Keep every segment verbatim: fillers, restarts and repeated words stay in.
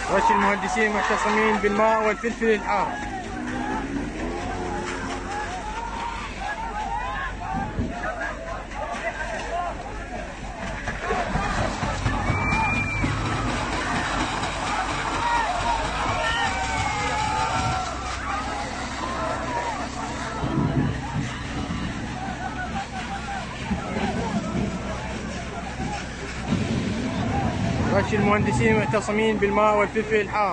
رش المهندسين معتصمين بالماء والفلفل الحار. رش المهندسين معتصمين بالماء والفلفل الحار.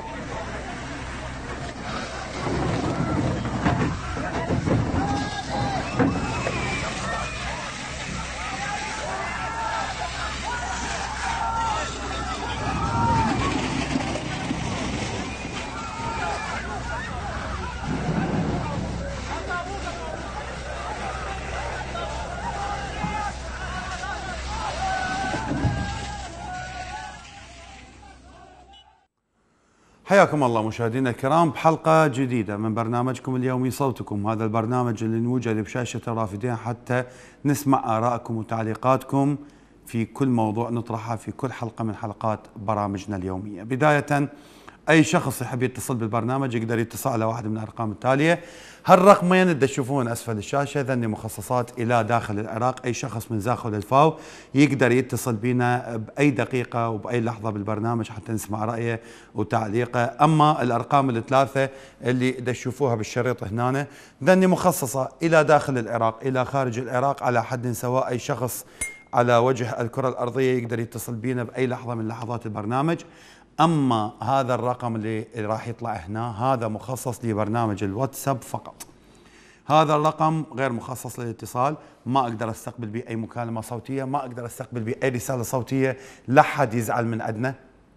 حياكم الله مشاهدينا الكرام بحلقة جديدة من برنامجكم اليومي صوتكم، هذا البرنامج اللي نوجد بشاشة الرافدين حتى نسمع آرائكم وتعليقاتكم في كل موضوع نطرحه في كل حلقة من حلقات برامجنا اليومية. بداية أي شخص يحب يتصل بالبرنامج يقدر يتصل على واحد من الأرقام التالية. هالرقمين اللي تشوفون أسفل الشاشة ذني مخصصات إلى داخل العراق، أي شخص من زاخل الفاو يقدر يتصل بنا بأي دقيقة وبأي لحظة بالبرنامج حتى نسمع رأيه وتعليقه. أما الأرقام الثلاثة اللي تشوفوها بالشريط هنا ذني مخصصة إلى داخل العراق إلى خارج العراق على حد سواء. أي شخص على وجه الكرة الأرضية يقدر يتصل بنا بأي لحظة من لحظات البرنامج. أما هذا الرقم اللي راح يطلع هنا هذا مخصص لبرنامج الواتساب فقط. هذا الرقم غير مخصص للاتصال، ما أقدر أستقبل به أي مكالمة صوتية، ما أقدر أستقبل به أي رسالة صوتية، لا حد يزعل من عندنا.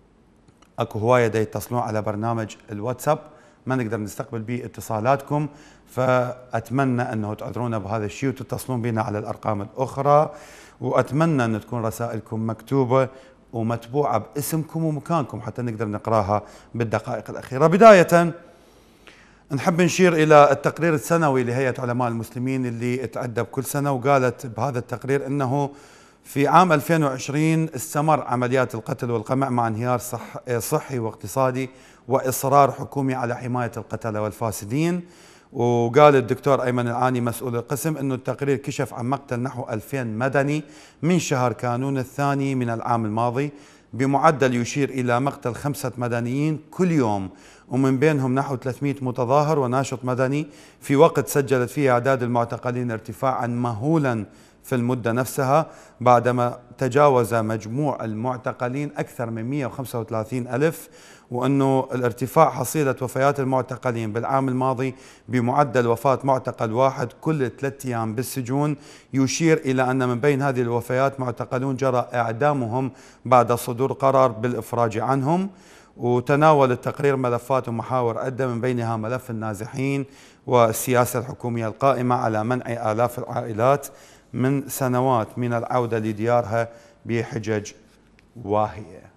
أكو هواية دا يتصلون على برنامج الواتساب ما نقدر نستقبل به اتصالاتكم، فأتمنى أنه تعذرونا بهذا الشيء وتتصلون بنا على الأرقام الأخرى، وأتمنى أن تكون رسائلكم مكتوبة ومتبوعة باسمكم ومكانكم حتى نقدر نقراها بالدقائق الأخيرة. بداية نحب نشير إلى التقرير السنوي لهيئة علماء المسلمين اللي تعد بكل سنة، وقالت بهذا التقرير أنه في عام ألفين وعشرين استمر عمليات القتل والقمع مع انهيار صح صحي واقتصادي وإصرار حكومي على حماية القتلة والفاسدين. وقال الدكتور أيمن العاني مسؤول القسم أنه التقرير كشف عن مقتل نحو ألفين مدني من شهر كانون الثاني من العام الماضي، بمعدل يشير إلى مقتل خمسة مدنيين كل يوم، ومن بينهم نحو ثلاثمئة متظاهر وناشط مدني، في وقت سجلت فيه أعداد المعتقلين ارتفاعا مهولا في المدة نفسها، بعدما تجاوز مجموع المعتقلين أكثر من مئة وخمسة وثلاثين ألف. وأنه الارتفاع حصيلة وفيات المعتقلين بالعام الماضي بمعدل وفاة معتقل واحد كل ثلاثة أيام بالسجون، يشير إلى أن من بين هذه الوفيات معتقلون جرى إعدامهم بعد صدور قرار بالإفراج عنهم. وتناول التقرير ملفات ومحاور عدة من بينها ملف النازحين والسياسة الحكومية القائمة على منع آلاف العائلات من سنوات من العودة لديارها بحجج واهية.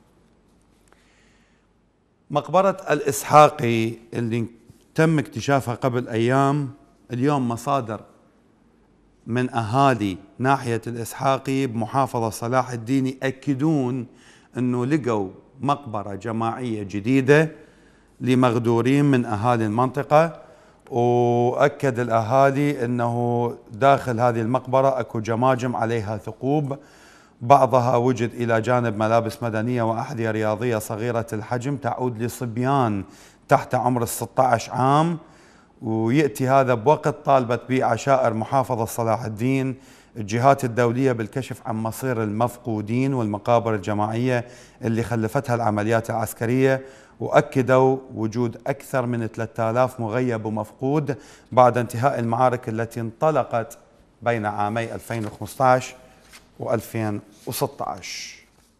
مقبرة الإسحاقي اللي تم اكتشافها قبل أيام، اليوم مصادر من أهالي ناحية الإسحاقي بمحافظة صلاح الدين يأكدون أنه لقوا مقبرة جماعية جديدة لمغدورين من أهالي المنطقة. وأكد الأهالي أنه داخل هذه المقبرة أكو جماجم عليها ثقوب، بعضها وجد إلى جانب ملابس مدنية وأحذية رياضية صغيرة الحجم تعود لصبيان تحت عمر الستة عشر عام. ويأتي هذا بوقت طالبت به عشائر محافظة صلاح الدين الجهات الدولية بالكشف عن مصير المفقودين والمقابر الجماعية اللي خلفتها العمليات العسكرية، وأكدوا وجود أكثر من ثلاثة آلاف مغيب ومفقود بعد انتهاء المعارك التي انطلقت بين عامي ألفين وخمسة عشر وألفين وستة عشر.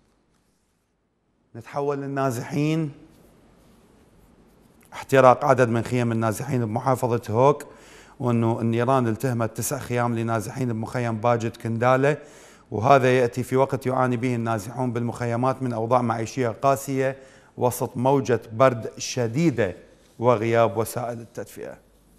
نتحول للنازحين. احتراق عدد من خيم النازحين بمحافظة هوك، وأنه النيران التهمت تسع خيام لنازحين بمخيم باجت كندالة، وهذا يأتي في وقت يعاني به النازحون بالمخيمات من أوضاع معيشية قاسية وسط موجة برد شديدة وغياب وسائل التدفئة.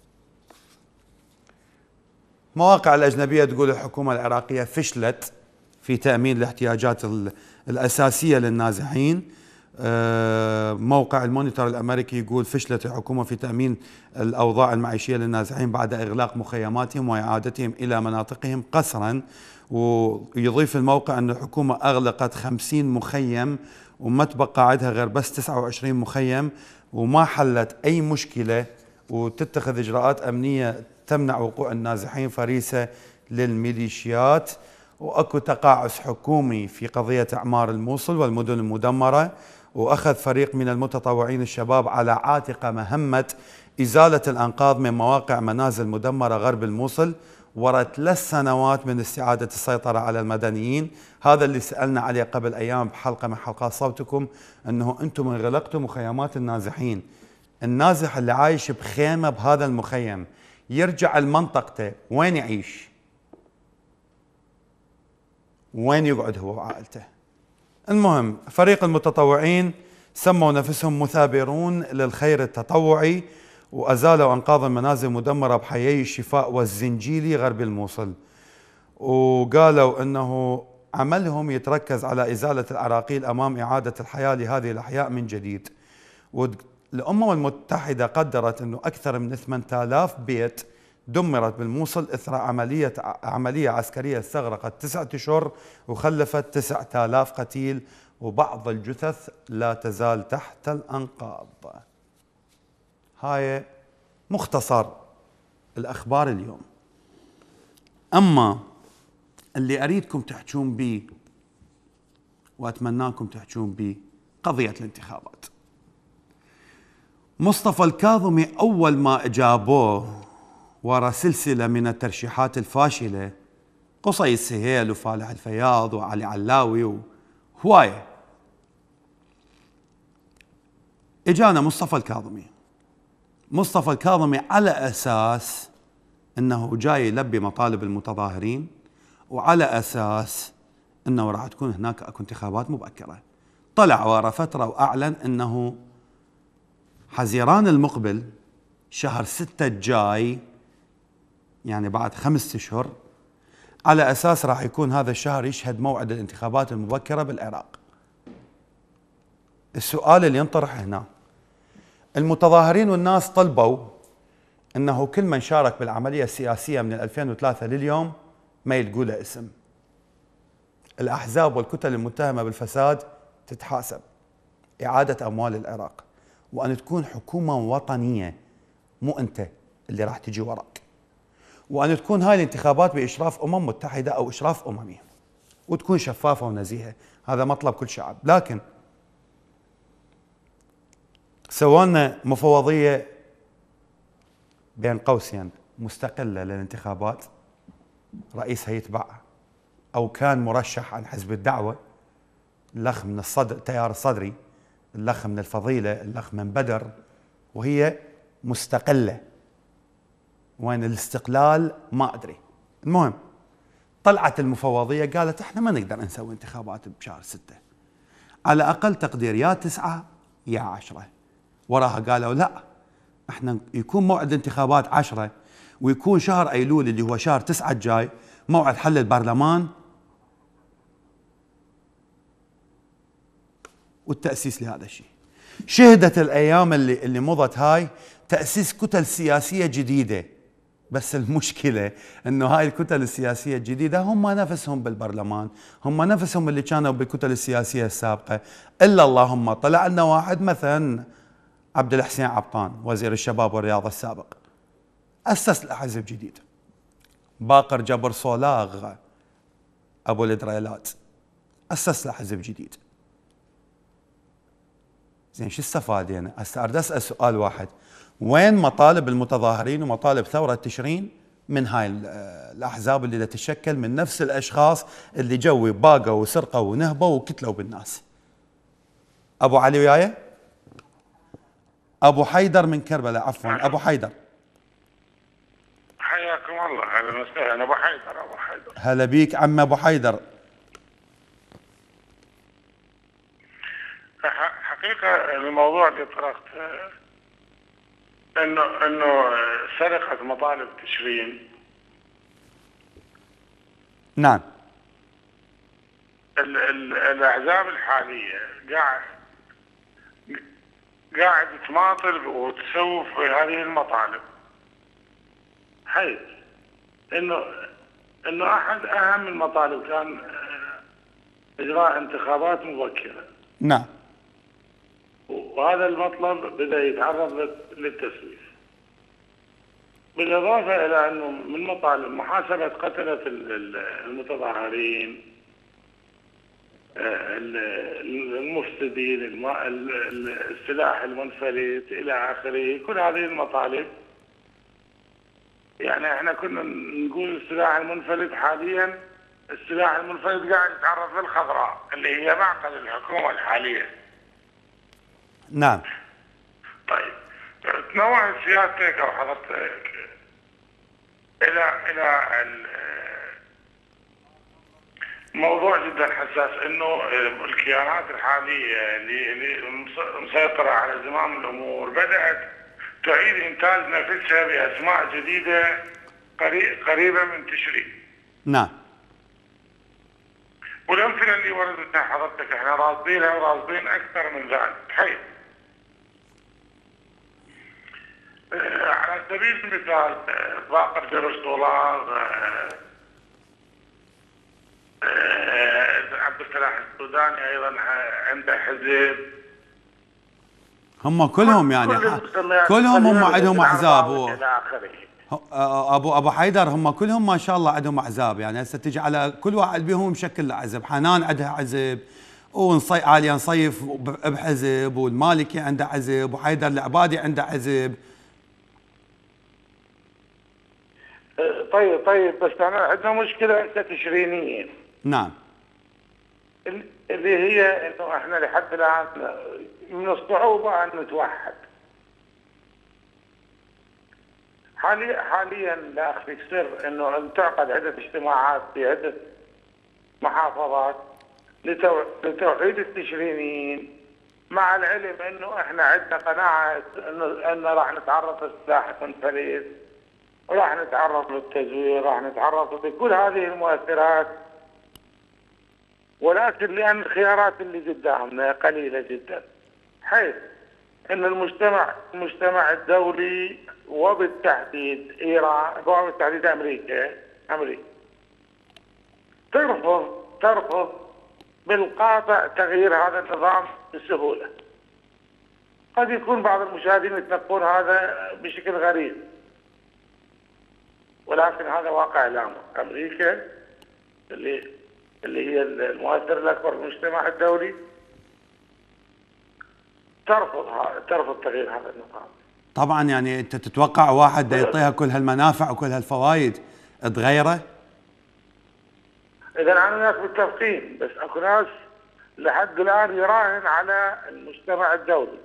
مواقع الأجنبية تقول الحكومة العراقية فشلت في تأمين الاحتياجات الأساسية للنازحين. موقع المونيتور الأمريكي يقول فشلت الحكومة في تأمين الأوضاع المعيشية للنازحين بعد إغلاق مخيماتهم وإعادتهم إلى مناطقهم قسرا. ويضيف الموقع أن الحكومة أغلقت خمسين مخيم وما تبقى عندها غير بس تسعة وعشرين مخيم، وما حلت أي مشكلة، وتتخذ إجراءات أمنية تمنع وقوع النازحين فريسة للميليشيات. وأكو تقاعس حكومي في قضية أعمار الموصل والمدن المدمرة، وأخذ فريق من المتطوعين الشباب على عاتق مهمة إزالة الأنقاض من مواقع منازل مدمرة غرب الموصل وراء ثلاث سنوات من استعادة السيطرة على المدنيين. هذا اللي سألنا عليه قبل أيام بحلقة من حلقات صوتكم، أنه أنتم انغلقتوا مخيمات النازحين. النازح اللي عايش بخيمة بهذا المخيم يرجع لمنطقته وين يعيش؟ وين يقعد هو وعائلته؟ المهم فريق المتطوعين سموا نفسهم مثابرون للخير التطوعي، وأزالوا أنقاض المنازل المدمرة بحيي الشفاء والزنجيلي غرب الموصل، وقالوا أنه عملهم يتركز على إزالة العراقيل أمام إعادة الحياة لهذه الأحياء من جديد. والأمم المتحدة قدرت أنه أكثر من ثمانية آلاف بيت دمرت بالموصل إثر عملية عملية عسكرية استغرقت تسعة أشهر وخلفت تسعة آلاف قتيل، وبعض الجثث لا تزال تحت الأنقاض. هاي مختصر الأخبار اليوم. أما اللي أريدكم تحجون به وأتمناكم تحجون به قضية الانتخابات. مصطفى الكاظمي أول ما أجابوه وراء سلسلة من الترشيحات الفاشلة، قصي السهيل وفالح الفياض وعلي علاوي وهواية، اجانا مصطفى الكاظمي. مصطفى الكاظمي على أساس أنه جاي يلبي مطالب المتظاهرين، وعلى أساس أنه راح تكون هناك أكو انتخابات مبكرة، طلع ورا فترة وأعلن أنه حزيران المقبل شهر ستة الجاي، يعني بعد خمسة أشهر، على أساس راح يكون هذا الشهر يشهد موعد الانتخابات المبكرة بالعراق. السؤال اللي ينطرح هنا، المتظاهرين والناس طلبوا أنه كل من شارك بالعملية السياسية من ألفين وثلاثة لليوم ما يلقوا له اسم. الأحزاب والكتل المتهمة بالفساد تتحاسب، إعادة أموال العراق، وأن تكون حكومة وطنية، مو أنت اللي راح تجي وراك، وأن تكون هاي الانتخابات بإشراف أمم متحدة أو إشراف أممي، وتكون شفافة ونزيهة. هذا مطلب كل شعب. لكن سوالنا مفوضية بين قوسين مستقلة للانتخابات، رئيسها يتبع أو كان مرشح عن حزب الدعوة، الأخ من الصدر التيار الصدري، الأخ من الفضيلة، الأخ من بدر، وهي مستقلة. وين الاستقلال ما أدري. المهم طلعت المفوضية قالت احنا ما نقدر نسوي انتخابات بشهر ستة، على أقل تقدير يا تسعة يا عشرة. وراها قالوا لا، احنا يكون موعد الانتخابات عشرة، ويكون شهر أيلول اللي هو شهر تسعة الجاي موعد حل البرلمان والتأسيس لهذا الشيء. شهدت الأيام اللي, اللي مضت هاي تأسيس كتل سياسية جديدة، بس المشكلة أنه هاي الكتل السياسية الجديدة هم نفسهم بالبرلمان، هم نفسهم اللي كانوا بالكتل السياسية السابقة، إلا اللهم طلع لنا واحد مثلا عبد الحسين عبطان وزير الشباب والرياضة السابق، أسس له حزب جديد. باقر جبر صولاغ أبو الإدريلات أسس له حزب جديد. زين شو استفادينا؟ هسه أريد أسأل سؤال واحد، وين مطالب المتظاهرين ومطالب ثورة تشرين من هاي الأحزاب اللي تتشكل من نفس الأشخاص اللي جو باقوا وسرقوا ونهبوا وكتلوا بالناس؟ أبو علي وياي؟ أبو حيدر من كربلاء، عفوا أبو حيدر. حياكم الله، أهلا وسهلا. أبو حيدر أبو حيدر هلا بيك عم أبو حيدر. حقيقة الموضوع اللي طرقته انه انه سرقة مطالب تشرين. نعم. ال ال الاحزاب الحالية قاعد قاعد تماطل وتسوف في هذه المطالب، حيث انه انه احد اهم المطالب كان اجراء انتخابات مبكره. نعم. وهذا المطلب بدا يتعرض للتسويف، بالاضافه الى انه من مطالب محاسبه قتله المتظاهرين، المفسدين، السلاح المنفلت الى اخره، كل هذه المطالب. يعني احنا كنا نقول السلاح المنفلت، حاليا السلاح المنفلت قاعد يتعرض للخضراء اللي هي معقل الحكومه الحاليه. نعم. طيب تنوع سيادتك او حضرتك الى الى موضوع جدا حساس، انه الكيانات الحاليه اللي مسيطره على زمام الامور بدات تعيد انتاج نفسها باسماء جديده قريبه من تشرين. نعم. والامثله اللي وردتها حضرتك احنا راصدينها وراصدين اكثر من ذلك، حيث على سبيل المثال باقر جرس دولار، عبد الفلاح السوداني ايضا عنده حزب. هم كلهم يعني كلهم هم عندهم احزاب و... ابو ابو حيدر هم كلهم ما شاء الله عندهم احزاب. يعني هسه تجي على كل واحد بهم مشكل له حزب. حنان عندها حزب، ونصي عليا نصيف بحزب، والمالكي عنده حزب، وحيدر العبادي عنده حزب. طيب طيب بس احنا عندنا مشكله هسه تشرينيه. نعم. اللي هي انه احنا لحد الان من الصعوبه ان نتوحد. حاليا حاليا لا اخفيك سر انه تعقد عده اجتماعات في عده محافظات لتوحيد التشرينيين، مع العلم انه احنا عندنا قناعه انه انه راح نتعرض للسلاح المنفلت، وراح نتعرض للتزوير، راح نتعرض لكل هذه المؤثرات، ولكن لان الخيارات اللي قدامنا قليله جدا، حيث ان المجتمع المجتمع الدولي وبالتحديد ايران وبالتحديد امريكا امريكا ترفض ترفض بالقاطع تغيير هذا النظام بسهوله. قد يكون بعض المشاهدين يتلقون هذا بشكل غريب، ولكن هذا واقع الامر. امريكا اللي اللي هي المؤثر الاكبر في المجتمع الدولي ترفض ترفض تغيير هذا النظام. طبعا يعني انت تتوقع واحد يعطيها كل هالمنافع وكل هالفوائد تغيره؟ اذا انا وياك متفقين، بس اكو ناس لحد الان يراهن على المجتمع الدولي.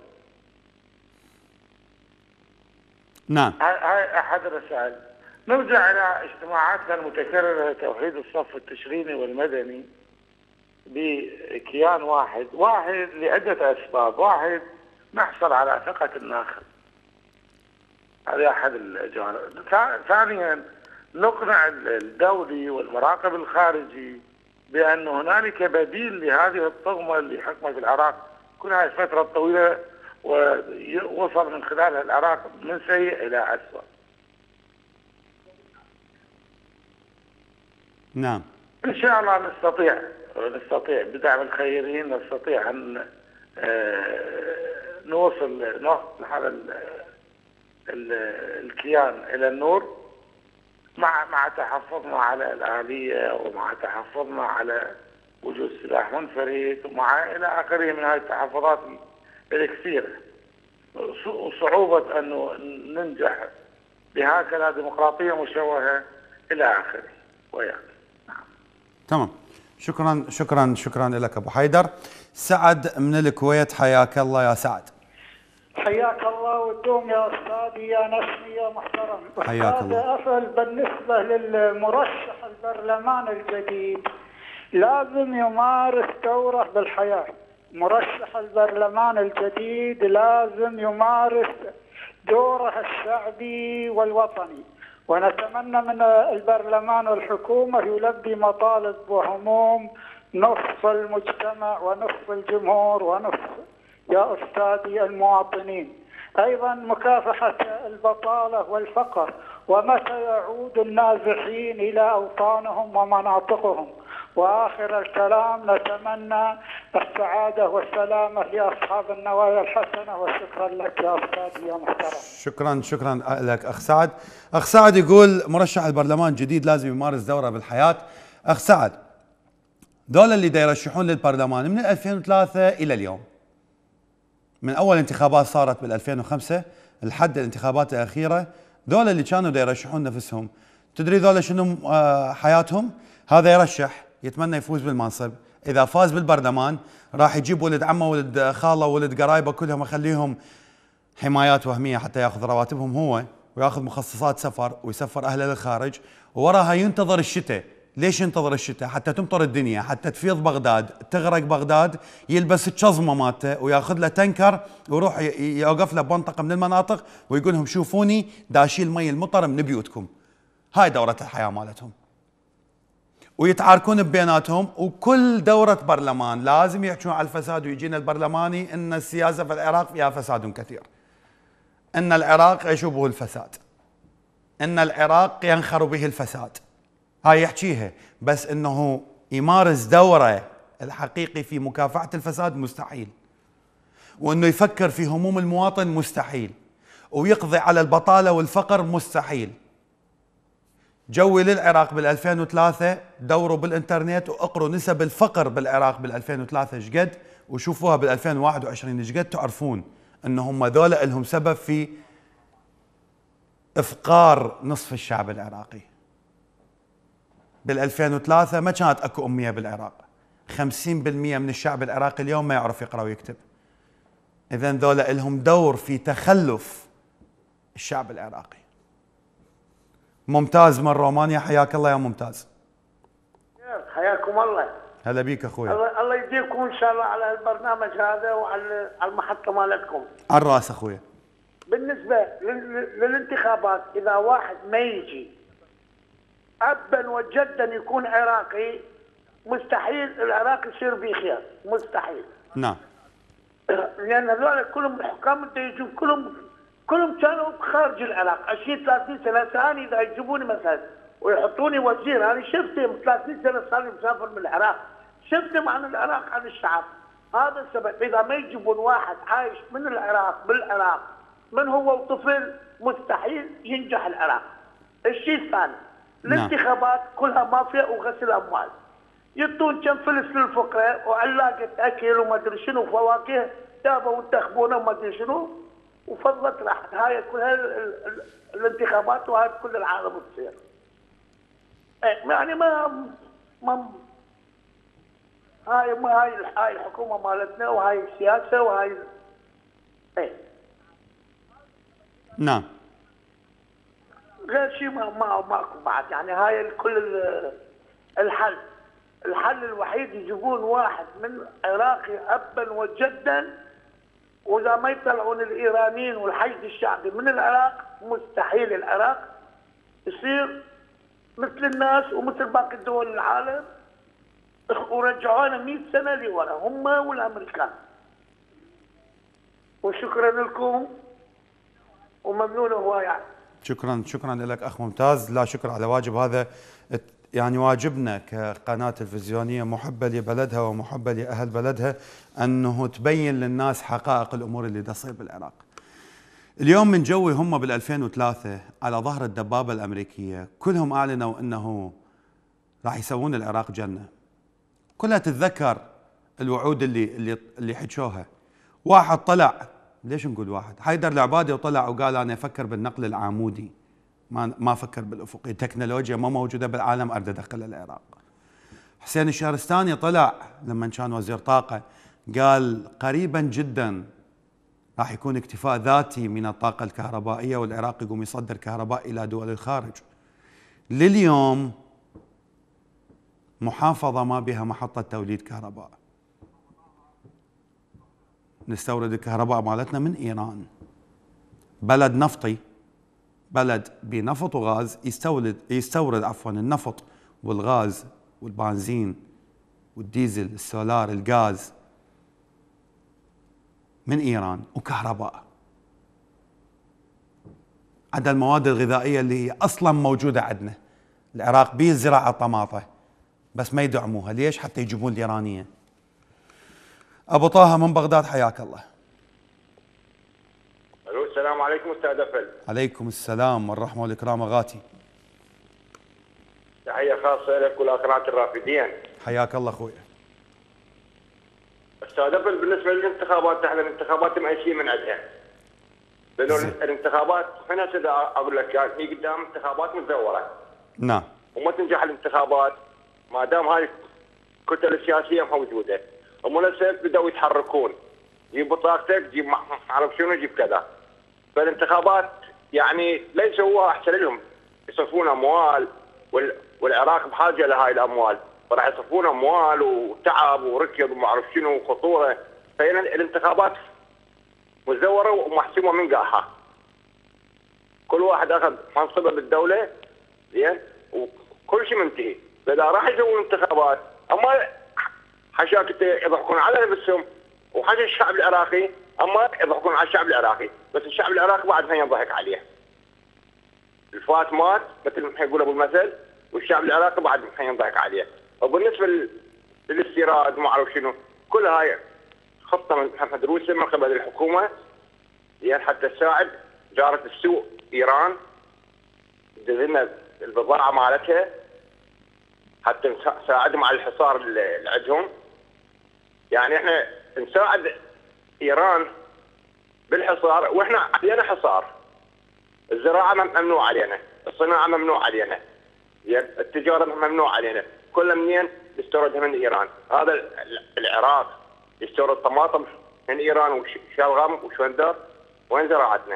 نعم. هاي احد الرسائل. نرجع الى اجتماعاتنا المتكرره لتوحيد الصف التشريني والمدني بكيان واحد، واحد لعده اسباب. واحد، نحصل على ثقه الناخب، هذا احد الجوانب. ثانيا، نقنع الدولي والمراقب الخارجي بان هنالك بديل لهذه الطغمه اللي حكمت العراق كل هذه الفتره الطويله، ووصل من خلالها العراق من سيء الى اسوء. نعم. ان شاء الله نستطيع نستطيع بدعم الخيرين نستطيع ان نوصل نوصل هذا الكيان الى النور، مع مع تحفظنا على الآلية، ومع تحفظنا على وجود سلاح منفرد، ومع الى اخره من هذه التحفظات الكثيره، وصعوبه انه ننجح بهكذا ديمقراطيه مشوهه الى اخره. وياك. نعم. تمام. شكرا شكرا شكرا لك ابو حيدر. سعد من الكويت، حياك الله يا سعد. حياك الله والدوم يا استاذي يا نسمي يا محترم. حياك الله. أسأل بالنسبه للمرشح البرلمان الجديد، لازم يمارس دوره بالحياه. مرشح البرلمان الجديد لازم يمارس دوره الشعبي والوطني، ونتمنى من البرلمان والحكومه يلبي مطالب وهموم نصف المجتمع ونصف الجمهور ونصف يا أستاذي المواطنين. أيضا مكافحة البطالة والفقر، ومتى يعود النازحين إلى أوطانهم ومناطقهم. وآخر الكلام نتمنى السعادة والسلامة لأصحاب النوايا الحسنة، وشكرا لك يا أستاذي يا محترم. شكرا شكرا لك أخ سعد. أخ سعد يقول مرشح البرلمان الجديد لازم يمارس دوره بالحياة. أخ سعد، دول اللي دا يرشحون للبرلمان من ألفين وثلاثة إلى اليوم، من أول انتخابات صارت بال ألفين وخمسة لحد الانتخابات الأخيرة، دول اللي كانوا دا يرشحون نفسهم، تدري ذولا شنو حياتهم؟ هذا يرشح يتمنى يفوز بالمنصب، إذا فاز بالبرلمان راح يجيب ولد عمه ولد خاله ولد قرايبه كلهم يخليهم حمايات وهمية حتى ياخذ رواتبهم هو، وياخذ مخصصات سفر ويسفر أهله للخارج، ووراها ينتظر الشتاء. ليش ينتظر الشتاء؟ حتى تمطر الدنيا، حتى تفيض بغداد، تغرق بغداد، يلبس الشظمه مالته وياخذ له تنكر ويروح يوقف له بمنطقه من المناطق ويقول لهم شوفوني دا اشيل مي المطر من بيوتكم. هاي دوره الحياه مالتهم. ويتعاركون ببيناتهم، وكل دوره برلمان لازم يحكون على الفساد، ويجينا البرلماني ان السياسه في العراق فيها فساد كثير. ان العراق يشوبه الفساد. ان العراق ينخر به الفساد. هاي يحكيها، بس انه يمارس دوره الحقيقي في مكافحه الفساد مستحيل. وانه يفكر في هموم المواطن مستحيل. ويقضي على البطاله والفقر مستحيل. جوي للعراق بال ألفين وثلاثة، دوروا بالانترنت واقروا نسب الفقر بالعراق بال ألفين وثلاثة ايش قد، وشوفوها بال ألفين وواحد وعشرين ايش قد، تعرفون ان هم ذولا لهم سبب في افقار نصف الشعب العراقي. بال ألفين وثلاثة ما كانت اكو اميه بالعراق، خمسين بالمئة من الشعب العراقي اليوم ما يعرف يقرا ويكتب. اذا ذولا لهم دور في تخلف الشعب العراقي. ممتاز من رومانيا، حياك الله يا ممتاز. حياكم الله. هلا بيك اخويا. الله الله يجزيكم ان شاء الله على البرنامج هذا وعلى المحطه مالتكم. على الراس اخويا. بالنسبه للانتخابات، اذا واحد ما يجي ابا وجدا يكون عراقي، مستحيل العراق يصير به خير، مستحيل. نعم. لان هذول كلهم الحكام اللي يجون كلهم كلهم كانوا خارج العراق، عشرين ثلاثين سنه. ثاني اذا يجيبوني مثلا ويحطوني وزير، انا شفتهم ثلاثين سنه صار لي مسافر من العراق، شفتهم عن العراق عن الشعب. هذا السبب، اذا ما يجيبون واحد عايش من العراق بالعراق من هو وطفل، مستحيل ينجح العراق. الشيء الثاني، الانتخابات كلها مافيا وغسل اموال. يعطون كم فلس للفقراء وعلاقه اكل وما ادري شنو فواكه، جابوا وانتخبونا وما ادري شنو، وفضلت راحت. هاي كلها الانتخابات وهاي كل العالم تصير. يعني ما ما هاي ما هاي هاي الحكومه مالتنا وهاي السياسه وهاي ايه. نعم. غير شيء ما ما ماكو بعد. يعني هاي كل الحل الحل الوحيد يجيبون واحد من عراقي ابا وجدا، واذا ما يطلعون الايرانيين والحشد الشعبي من العراق، مستحيل العراق يصير مثل الناس ومثل باقي دول العالم. ورجعونا مئة سنه لورا هم والامريكان. وشكرا لكم وممنون هواي يعني. شكرا شكرا لك اخ ممتاز. لا شكر على واجب، هذا يعني واجبنا كقناه تلفزيونيه محبه لبلدها ومحبه لاهل بلدها، انه تبين للناس حقائق الامور اللي تصير بالعراق. اليوم من جوي هم بال ألفين وثلاثة على ظهر الدبابه الامريكيه، كلهم اعلنوا انه راح يسوون العراق جنه. كلها تتذكر الوعود اللي اللي اللي حكوها. واحد طلع، ليش نقول واحد؟ حيدر العبادي وطلع وقال انا افكر بالنقل العمودي، ما ما افكر بالافقي، تكنولوجيا ما موجوده بالعالم اريد ادخلها العراق. حسين الشهرستاني طلع لما كان وزير طاقه قال قريبا جدا راح يكون اكتفاء ذاتي من الطاقه الكهربائيه والعراق يقوم يصدر كهرباء الى دول الخارج. لليوم محافظه ما بها محطه توليد كهرباء. نستورد الكهرباء مالتنا من ايران. بلد نفطي، بلد بنفط وغاز، يستورد يستورد عفوا النفط والغاز والبنزين والديزل، السولار، الغاز من إيران وكهرباء، عدا المواد الغذائية اللي هي أصلا موجودة عندنا. العراق بيه زراعة طماطة بس ما يدعموها، ليش؟ حتى يجيبون الإيرانية. أبو طه من بغداد، حياك الله. الو السلام عليكم استاذ افل. عليكم السلام والرحمة والإكرام أغاتي. تحية خاصة لك والأقرات الرافدين. حياك الله أخوي. استاذ افل، بالنسبة للانتخابات احنا الانتخابات مأيسين من عندها. لأنه الانتخابات احنا سيدا أقول لك يعني هي قدام انتخابات مزورة. نعم. وما تنجح الانتخابات ما دام هاي الكتل السياسية موجودة. ومنسف بدأوا يتحركون. جيب بطاقتك، جيب ما اعرف شنو، جيب كذا. فالانتخابات يعني ليس هو احسن لهم، يصرفون اموال والعراق بحاجه لهاي الاموال، فراح يصرفون اموال وتعب وركض وما اعرف شنو وخطوره. فهنا الانتخابات مزوره ومحسومه من قاحه. كل واحد اخذ منصبه بالدوله زين وكل شيء منتهي. فاذا راح يسوون انتخابات اما حشاك يضحكون على نفسهم وحاجه الشعب العراقي، اما يضحكون على الشعب العراقي، بس الشعب العراقي بعد ما ينضحك عليه. الفات مات مثل ما يقول ابو المثل، والشعب العراقي بعد ما ينضحك عليه. وبالنسبه للاستيراد ما اعرف شنو، كل هاي خطه من مدروسه من قبل الحكومه يعني حتى تساعد جاره السوق ايران، تدزلنا البضاعه مالتها حتى نساعدهم على الحصار اللي عندهم. يعني احنا نساعد ايران بالحصار واحنا علينا حصار. الزراعه ممنوع علينا، الصناعه ممنوع علينا، التجاره ممنوع علينا، كل منين يستوردها من ايران. هذا العراق يستورد طماطم من ايران وشلغم وشوندر، وين زراعتنا؟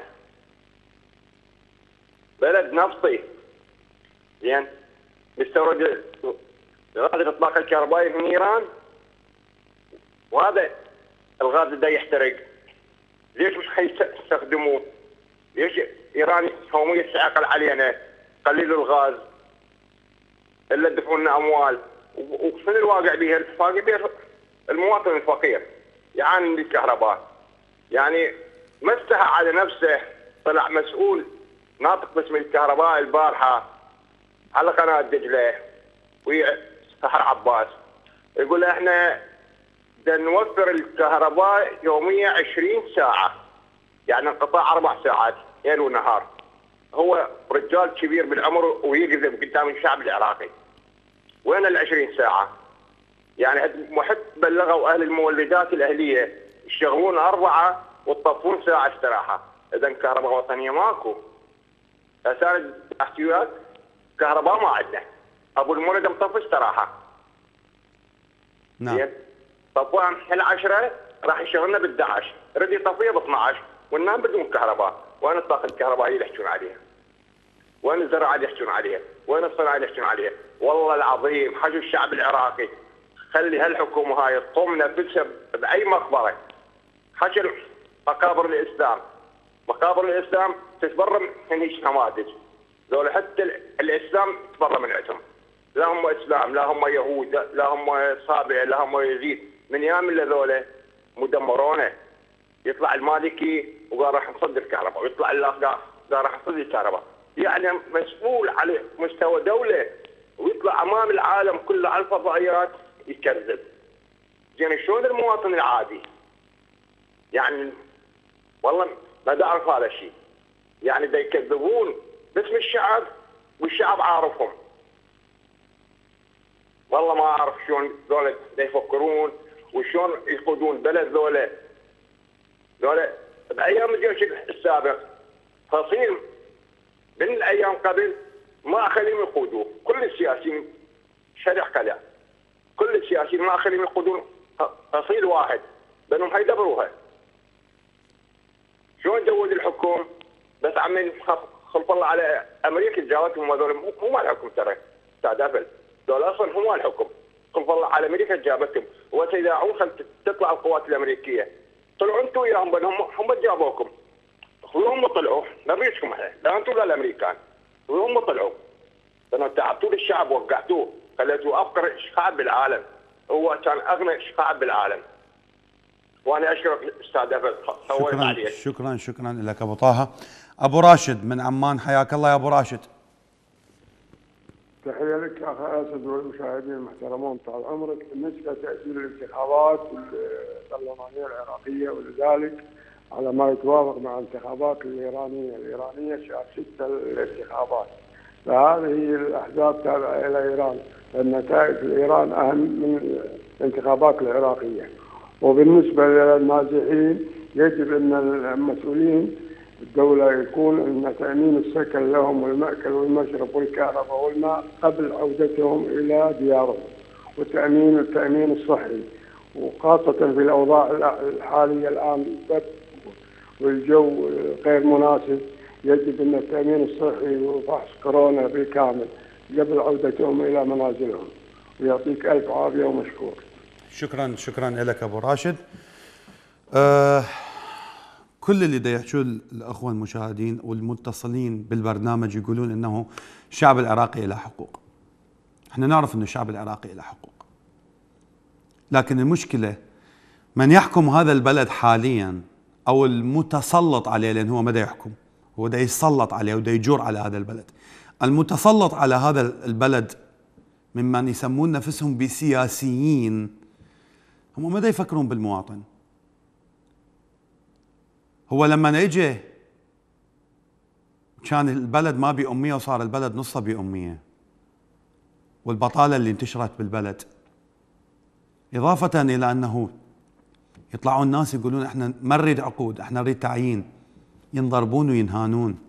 بلد نفطي زين يستورد غاز الاطلاق الكهربائي من ايران، وهذا الغاز ده يحترق. ليش مش حيستخدموه؟ ليش ايران يوميا تعقل علينا قليل الغاز الا تدفعوا لنا اموال؟ وشنو الواقع بها؟ الواقع بها المواطن الفقير يعاني من الكهرباء. يعني ما استحى على نفسه، طلع مسؤول ناطق باسم الكهرباء البارحه على قناه دجله ويا سحر عباس، يقول احنا بدنا نوفر الكهرباء يوميا عشرين ساعه، يعني انقطاع اربع ساعات ليل ونهار. هو رجال كبير بالعمر ويكذب قدام الشعب العراقي. وين ال عشرين ساعه؟ يعني محب بلغوا اهل المولدات الاهليه يشتغلون اربعه وتطفون ساعه استراحه. اذا كهرباء وطنيه ماكو. اساس احتياج كهرباء ما عندنا. ابو المولد مطفي استراحه. نعم. طفوها من عشرة راح يشغلنا ب احد عشر، رد يطفيها ب اثني عشر وننام بدون كهرباء. وين الطاقه الكهربائيه اللي يحكون عليها؟ وين الزراعه اللي يحكون عليها؟ وين الصناعه اللي يحكون عليها؟ والله العظيم حجوا الشعب العراقي، خلي هالحكومه هاي تقوم نفسها باي مقبره. حكي مقابر الاسلام، مقابر الاسلام تتبرى من هيك نماذج. ذولا حتى الاسلام تبرى من عندهم. لا هم اسلام، لا هم يهود، لا هم صابئه، لا هم يزيد. من ايام اللي ذولا مدمرونه. يطلع المالكي وقال راح نصدر الكهرباء، ويطلع الاخر قال راح نصدر الكهرباء. يعني مسؤول على مستوى دوله ويطلع امام العالم كله على الفضائيات يكذب. زين شلون المواطن العادي؟ يعني والله ما اعرف هذا الشيء. يعني دا يكذبون باسم الشعب والشعب عارفهم. والله ما اعرف شلون ذولا يفكرون وشلون يقودون بلد. ذولا ذولا بايام الجيش السابق فصيل من الايام قبل ما اخليهم يقودوه. كل السياسيين شرح كذا، كل السياسيين ما اخليهم يقودون فصيل واحد بانهم حيدبروها. شلون جود الحكومه؟ بس عمين خلف الله على امريكا جابتهم هذول مو مال الحكم ترى استاذ ابل. دول اصلا هم مال الحكم. خلف الله على امريكا جابتهم وسيداعون خل تطلع القوات الامريكيه. طلعوا انتم وياهم هم هم جابوكم. وهم طلعوا ما بيشكم احنا لا انتم لا الامريكان. وهم طلعوا لانه تعبتوا للشعب وقعتوه، خليتوه افقر شعب بالعالم. هو كان اغنى شعب بالعالم. وانا اشكرك استاذ افل طولت شكرا عليك. شكرا شكرا لك ابو طه. ابو راشد من عمان، حياك الله يا ابو راشد. تحية لك اخ اسد والمشاهدين المحترمون طال عمرك. بالنسبه لتاجيل الانتخابات البرلمانيه العراقيه ولذلك على ما يتوافق مع الانتخابات الايرانيه، الايرانيه شهر ستة الانتخابات، فهذه الاحزاب تابعه الى ايران، النتائج في ايران اهم من الانتخابات العراقيه. وبالنسبه للنازحين يجب ان المسؤولين الدولة يكون أن تأمين السكن لهم والمأكل والمشرب والكهرباء والماء قبل عودتهم إلى ديارهم، وتأمين التأمين الصحي، وخاصة في الأوضاع الحالية الآن برد والجو غير مناسب، يجب أن التأمين الصحي وفحص كورونا بالكامل قبل عودتهم إلى منازلهم. ويعطيك ألف عافية ومشكور. شكرا شكرا لك ابو راشد. أه كل اللي دا يحكوا الاخوه المشاهدين والمتصلين بالبرنامج يقولون انه الشعب العراقي له حقوق. احنا نعرف انه الشعب العراقي له حقوق. لكن المشكله من يحكم هذا البلد حاليا او المتسلط عليه، لان هو ما دا يحكم، هو دا يتسلط عليه ودا يجور على هذا البلد. المتسلط على هذا البلد ممن يسمون نفسهم بسياسيين، هم ما دا يفكرون بالمواطن. هو لما اجى كان البلد ما بأمية وصار البلد نصه بأمية، والبطالة اللي انتشرت بالبلد، إضافة إلى أنه يطلعون الناس يقولون احنا ما نريد عقود، احنا نريد تعيين، ينضربون وينهانون.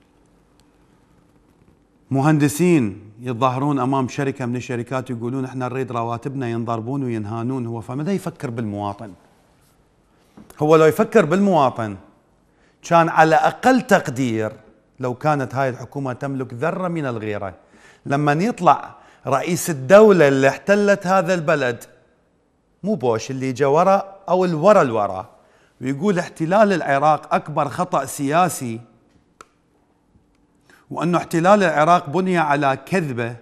مهندسين يتظاهرون أمام شركة من الشركات يقولون احنا نريد رواتبنا، ينضربون وينهانون. هو فماذا يفكر بالمواطن؟ هو لو يفكر بالمواطن كان على أقل تقدير لو كانت هاي الحكومة تملك ذرة من الغيرة، لما يطلع رئيس الدولة اللي احتلت هذا البلد، مو بوش اللي جا ورا أو الورا الورا، ويقول احتلال العراق أكبر خطأ سياسي، وأنه احتلال العراق بني على كذبة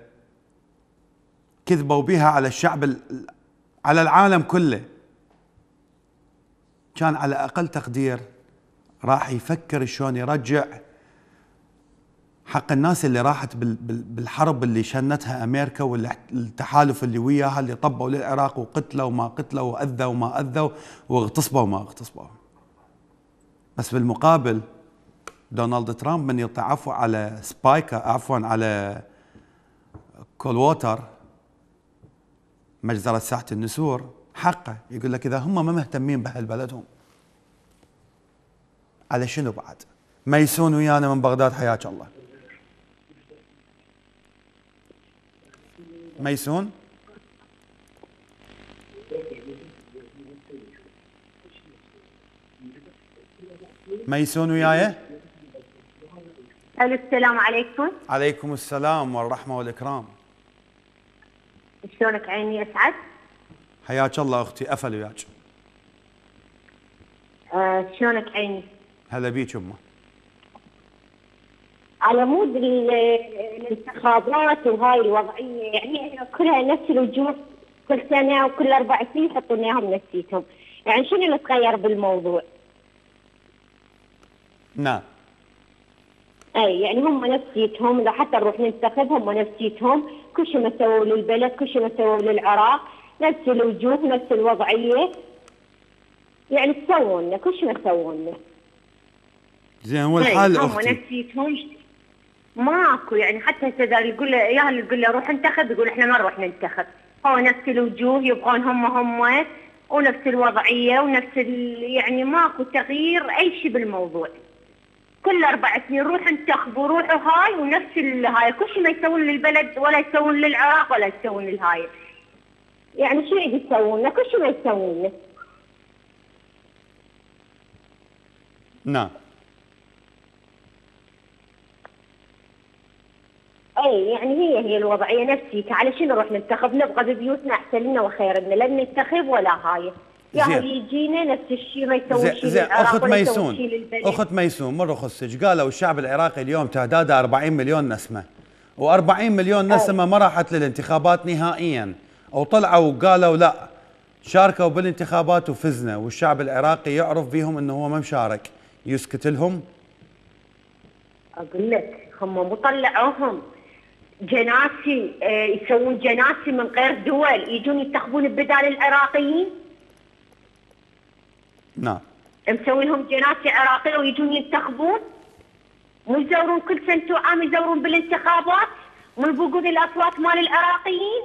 كذبوا بها على الشعب على العالم كله، كان على أقل تقدير راح يفكر شلون يرجع حق الناس اللي راحت بالحرب اللي شنتها أمريكا والتحالف اللي وياها، اللي طبوا للعراق وقتلوا وما قتلوا وأذوا وما أذوا واغتصبوا وما اغتصبوا. بس بالمقابل دونالد ترامب من يعطي عفو على سبايكر، عفوا على كول ووتر مجزرة ساحة النسور، حقه يقول لك إذا هم ما مهتمين بهالبلدهم على شنو بعد؟ ميسون ويانا من بغداد، حياك الله. ميسون ميسون وياي. السلام عليكم. عليكم السلام والرحمة والإكرام. شلونك عيني أسعد؟ حياك الله أختي، أفل وياك. آه شلونك عيني؟ هلا بيك يمه. على مود الانتخابات وهاي الوضعية، يعني كلها نفس الوجوه كل سنة وكل أربع سنين يحطون إياهم نفسيتهم، يعني شنو اللي تغير بالموضوع؟ نعم. اي يعني هم نفسيتهم، لو حتى نروح ننتخب هم نفسيتهم، كل شيء ما سووا للبلد، كل شيء ما سووا للعراق، نفس الوجوه نفس الوضعية، يعني تسوون لنا كل شيء ما سووا لنا. زين هو الحال هم اختي نفسيتهم ماكو، يعني حتى اذا يقول له اياها اللي تقول له روح انتخب يقول احنا ما نروح ننتخب، هو نفس الوجوه يبغون هم هم ونفس الوضعية ونفس يعني ماكو تغيير اي شيء بالموضوع. كل اربع سنين روح انتخبوا روحوا هاي ونفس هاي، كل شيء ما يسوون للبلد ولا يسوون للعراق ولا يسوون للهاي. يعني شو يريد يسوون لنا؟ كل شيء ما يسوون لنا. نعم. اي يعني هي هي الوضعيه نفسيتها، على شنو نروح ننتخب؟ نبغى ببيوتنا احسن لنا وخير لنا، لن ننتخب ولا هاي. يا يجينا نفس الشيء ما يسوي شيء للعراق ولا يسوي شيء للبلد. اخت ميسون مر خصك، قالوا الشعب العراقي اليوم تعداده أربعين مليون نسمه، و40 مليون نسمه ما راحت للانتخابات نهائيا، وطلعوا وقالوا لا شاركوا بالانتخابات وفزنا، والشعب العراقي يعرف بيهم انه هو ما مشارك، يسكت لهم؟ اقول لك هم مطلعوهم جناسي، آه يسوون جناسي من غير دول، يجون ينتخبون بدال العراقيين. نعم. مسوي لهم جناسي عراقيه ويجون ينتخبون، مو يزورون كل سنه وعام يزورون بالانتخابات، مو يبوقون الاصوات مال العراقيين.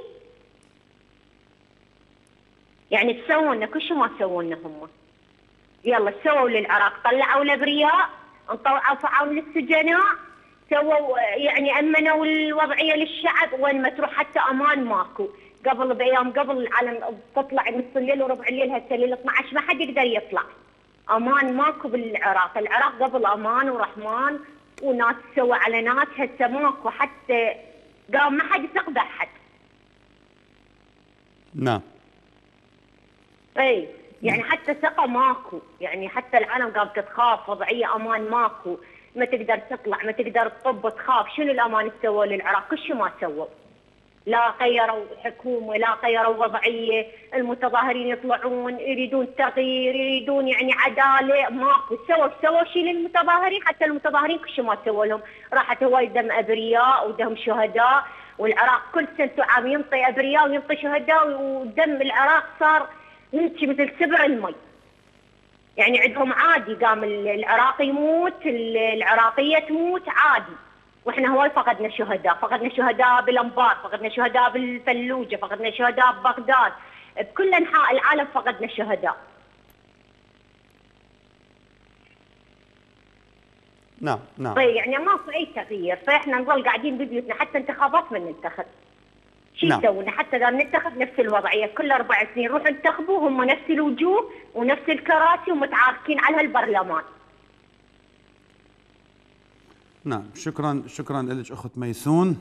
يعني تسوون كل شيء ما سووا لنا هم. يلا سووا للعراق، طلعوا الابرياء، انطلعوا فعوا للسجناء، سووا يعني امنوا الوضعيه للشعب، وين ما تروح حتى امان ماكو. قبل بايام قبل العالم تطلع نص الليل وربع الليل، هسه الليل اثني عشر ما حد يقدر يطلع. امان ماكو بالعراق، العراق قبل امان ورحمن وناس سوى على ناس، هسه ماكو حتى قام ما حد يثق بأحد. نعم. اي يعني حتى ثقه ماكو، يعني حتى العالم قامت تخاف، وضعيه امان ماكو، ما تقدر تطلع، ما تقدر تطب، تخاف. شنو الامان اللي سووا للعراق؟ كل شيء ما سووا. لا غيروا حكومه، لا غيروا وضعيه، المتظاهرين يطلعون يريدون تغيير، يريدون يعني عداله، ماكو. سووا سووا شيء للمتظاهرين؟ حتى المتظاهرين كل شيء ما سووا لهم، راحت هواي دم ابرياء ودم شهداء، والعراق كل سنه وعام ينطي ابرياء وينطي شهداء، ودم العراق صار يمشي مثل سبع المي. يعني عندهم عادي، قام العراقي يموت، العراقيه تموت عادي، واحنا هواي فقدنا شهداء، فقدنا شهداء بالانبار، فقدنا شهداء بالفلوجه، فقدنا شهداء ببغداد، بكل انحاء العالم فقدنا شهداء. نعم نعم. طيب يعني ماكو اي تغيير، فاحنا نظل قاعدين ببيوتنا، حتى انتخابات من ننتخب. شو نعم. يسوون؟ حتى اذا ننتخب نفس الوضعيه، كل اربع سنين روحوا انتخبوا، هم نفس الوجوه ونفس الكراسي ومتعاركين على هالبرلمان. نعم. شكرا شكرا لك اخت ميسون.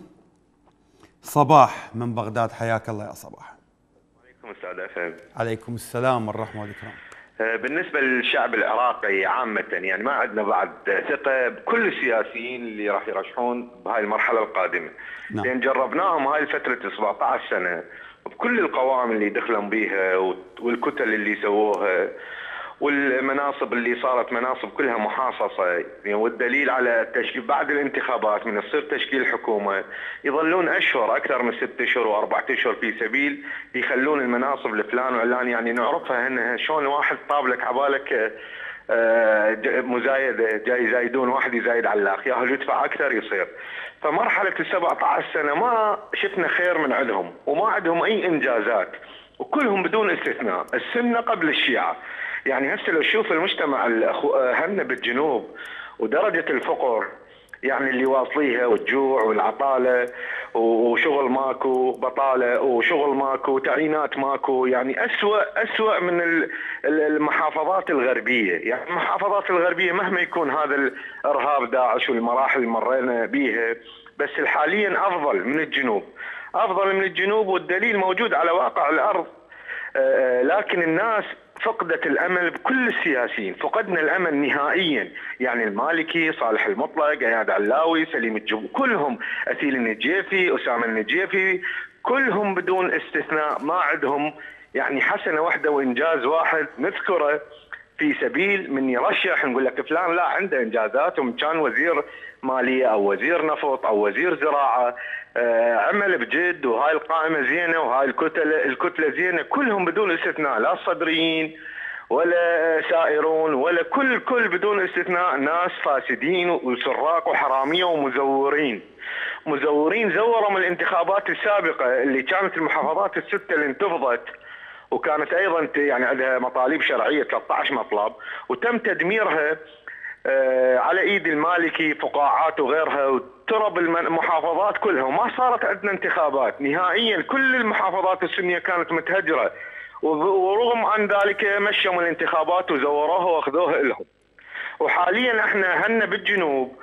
صباح من بغداد، حياك الله يا صباح. عليكم استاذ افهم. عليكم السلام والرحمه والاكرام. بالنسبه للشعب العراقي عامه، يعني ما عندنا بعد ثقه بكل السياسيين اللي راح يرشحون بهاي المرحله القادمه. نعم. لان جربناهم هاي فتره سبعة عشر سنه بكل القوائم اللي دخلوا بيها والكتل اللي سووها والمناصب اللي صارت مناصب كلها محاصصه، يعني والدليل على تشكيل بعد الانتخابات من تصير تشكيل حكومه يظلون اشهر اكثر من ست اشهر واربع اشهر في سبيل يخلون المناصب لفلان وعلان، يعني نعرفها هنا شلون واحد طابلك عبالك مزايده، جاي يزايدون واحد يزايد على الاخ، ياهل يدفع اكثر يصير. فمرحله ال سبعة عشر سنه ما شفنا خير من عندهم، وما عندهم اي انجازات، وكلهم بدون استثناء السنه قبل الشيعه. يعني هسه لو تشوف المجتمع هنا بالجنوب ودرجه الفقر يعني اللي واصليها، والجوع والعطاله وشغل ماكو، بطاله وشغل ماكو، تعيينات ماكو، يعني اسوء اسوء من المحافظات الغربيه. يعني المحافظات الغربيه مهما يكون هذا الارهاب داعش والمراحل اللي مرينا بيها، بس حاليا افضل من الجنوب، افضل من الجنوب، والدليل موجود على واقع الارض. لكن الناس فقدت الامل بكل السياسيين، فقدنا الامل نهائيا. يعني المالكي، صالح المطلق، اياد علاوي، سليم الجب، كلهم، اثيل النجيفي، اسامه النجيفي، كلهم بدون استثناء ما عندهم يعني حسنه واحده وانجاز واحد نذكره في سبيل من يرشح نقول لك فلان لا عنده انجازات، وكان وزير ماليه او وزير نفط او وزير زراعه، آه عمل بجد، وهاي القائمه زينه وهاي الكتله الكتله زينه، كلهم بدون استثناء، لا صدريين ولا سائرون ولا كل كل بدون استثناء ناس فاسدين وسراق وحراميه ومزورين. مزورين زوروا من الانتخابات السابقه اللي كانت المحافظات السته اللي انتفضت، وكانت ايضا يعني عندها مطالب شرعيه ثلاثة عشر مطلب، وتم تدميرها على ايد المالكي، فقاعات وغيرها، وترب المحافظات كلها، وما صارت عندنا انتخابات نهائيا. كل المحافظات السنيه كانت متهجره، ورغم عن ذلك مشوا الانتخابات وزوروها واخذوها لهم. وحاليا احنا هنا بالجنوب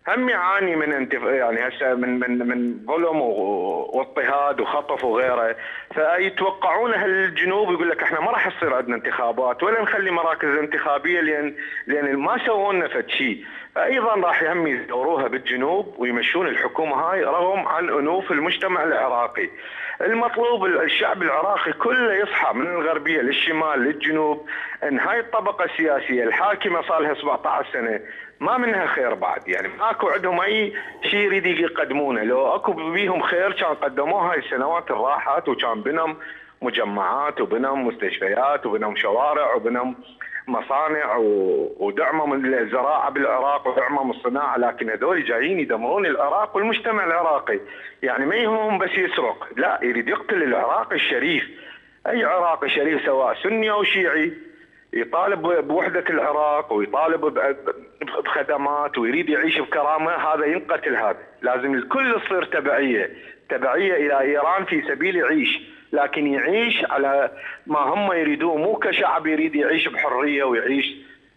هم يعاني من انتف... يعني هسه من من من ظلم واضطهاد وخطف وغيره. فيتوقعون اهل الجنوب يقول لك احنا ما راح يصير عندنا انتخابات ولا نخلي مراكز انتخابيه لان لان ما سووا لنا فد شيء. فايضا راح يهم يدوروها بالجنوب ويمشون الحكومه هاي رغم عن انوف المجتمع العراقي. المطلوب الشعب العراقي كله يصحى من الغربيه للشمال للجنوب ان هاي الطبقه السياسيه الحاكمه صار لها سبعة عشر سنه ما منها خير بعد، يعني ماكو عندهم اي شيء يريد يقدمونه. لو اكو بيهم خير كان قدموه هاي السنوات الراحت وكان بنم مجمعات وبنم مستشفيات وبنم شوارع وبنم مصانع ودعموا من الزراعه بالعراق ودعموا من الصناعه. لكن هذول جايين يدمرون العراق والمجتمع العراقي. يعني ما يهمهم بس يسرق، لا يريد يقتل العراقي الشريف. اي عراقي شريف سواء سني او شيعي يطالب بوحده العراق ويطالب بخدمات ويريد يعيش بكرامه، هذا ينقتل. هذا لازم الكل يصير تبعيه تبعيه الى ايران في سبيل يعيش، لكن يعيش على ما هم يريدوه، مو كشعب يريد يعيش بحريه ويعيش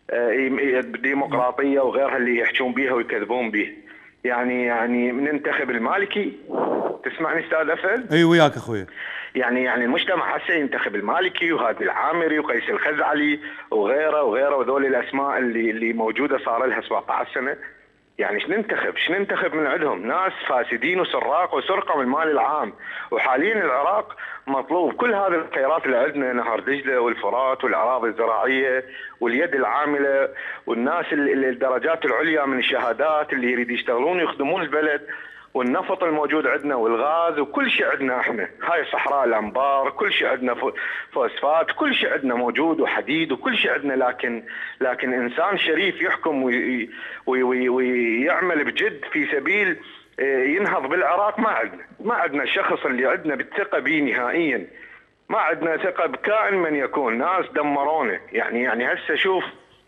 بديمقراطيه وغيرها اللي يحجون بيها ويكذبون بيها. يعني يعني ننتخب المالكي. تسمعني استاذ اسد؟ اي وياك اخوي. يعني يعني المجتمع هسه ينتخب المالكي وهادي العامري وقيس الخزعلي وغيره وغيره وذول الاسماء اللي اللي موجوده صار لها سبعة عشر سنه. يعني ايش ننتخب؟ ايش ننتخب من عندهم؟ ناس فاسدين وسراق وسرقه من المال العام. وحاليا العراق مطلوب كل هذه الخيرات اللي عندنا، نهر دجله والفرات والاراضي الزراعيه واليد العامله والناس اللي الدرجات العليا من الشهادات اللي يريد يشتغلون ويخدمون البلد، والنفط الموجود عندنا والغاز وكل شيء عندنا احنا. هاي صحراء الانبار كل شيء عندنا، فوسفات كل شيء عندنا موجود وحديد وكل شيء عندنا. لكن لكن انسان شريف يحكم وي وي وي ويعمل بجد في سبيل ينهض بالعراق ما عندنا. ما عندنا الشخص اللي عندنا بالثقه به نهائيا. ما عندنا ثقه بكائن من يكون. ناس دمرونا. يعني يعني هسه شوف،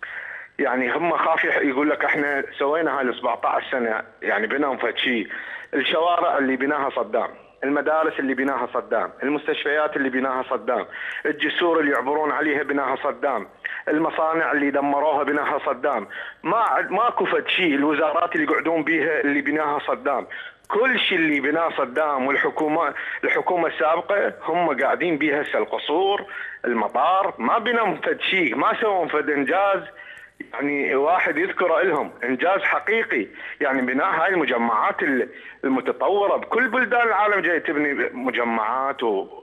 يعني هم خاف يقول لك احنا سوينا هاي سبعة عشر سنه، يعني بناهم فد شيء. الشوارع اللي بناها صدام، المدارس اللي بناها صدام، المستشفيات اللي بناها صدام، الجسور اللي يعبرون عليها بناها صدام، المصانع اللي دمروها بناها صدام. ما ماكو فد شيء. الوزارات اللي يقعدون بيها اللي بناها صدام. كل شيء اللي بناه صدام والحكومه الحكومه السابقه هم قاعدين بيها هسه. القصور، المطار، ما بناهم فد شيء، ما سووا فد انجاز يعني واحد يذكر لهم انجاز حقيقي. يعني بناء هاي المجمعات المتطوره بكل بلدان العالم جاي تبني مجمعات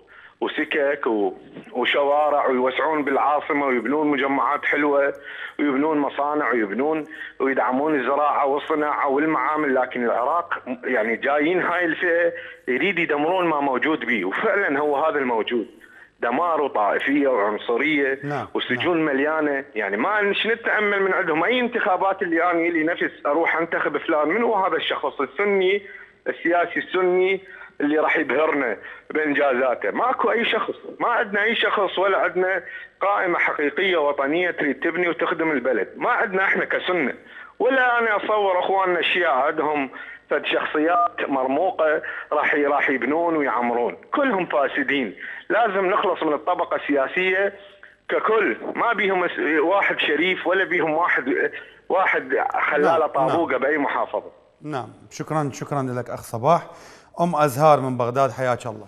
وسكك وشوارع ويوسعون بالعاصمه ويبنون مجمعات حلوه ويبنون مصانع ويبنون ويدعمون الزراعه والصناعه والمعامل. لكن العراق يعني جايين هاي الفئه يريد يدمرون ما موجود به، وفعلا هو هذا الموجود. دمار وطائفيه وعنصريه. نعم. والسجون نعم. مليانه. يعني ما نش نتامل من عندهم اي انتخابات اللي انا لي نفس اروح انتخب فلان. من هو هذا الشخص السني السياسي السني اللي راح يبهرنا بانجازاته؟ ماكو اي شخص. ما عندنا اي شخص ولا عندنا قائمه حقيقيه وطنيه تريد تبني وتخدم البلد. ما عندنا احنا كسنه. ولا انا اتصور اخواننا الشيعة عندهم فد شخصيات مرموقه راح راح يبنون ويعمرون. كلهم فاسدين. لازم نخلص من الطبقه السياسيه ككل. ما بيهم واحد شريف ولا بيهم واحد واحد خلاله طابوقه نعم. باي محافظه. نعم. شكرا شكرا لك اخ صباح. ام ازهار من بغداد، حياك الله.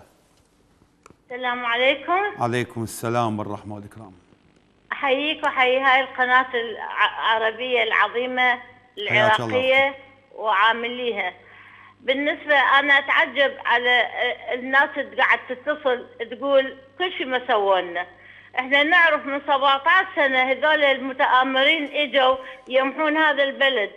السلام عليكم. عليكم السلام والرحمه والإكرام. احييك واحيي هاي القناه العربيه العظيمه العراقيه وعامليها. بالنسبه انا اتعجب على الناس اللي قاعد تتصل تقول كل شيء ما سوونا. احنا نعرف من سبعة عشر سنه هذول المتآمرين اجوا يمحون هذا البلد